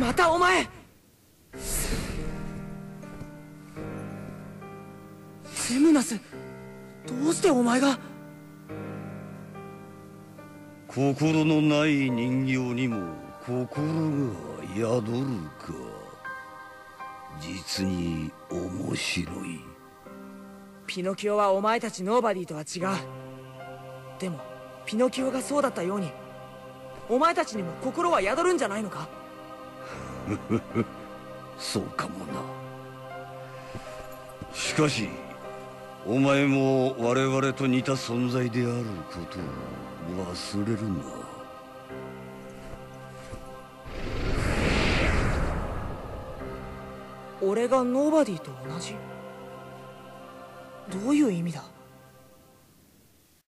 またお前。テムナス、どうしてお前が。 心のない人形にも心が宿るか。実に面白い。 ピノキオはお前たちノーバディとは違う。でもピノキオがそうだったように、お前たちにも心は宿るんじゃないのか。 そうかもな。しかしお前も我々と似た存在であることを忘れるな。 俺がノーバディと同じ？どういう意味だ？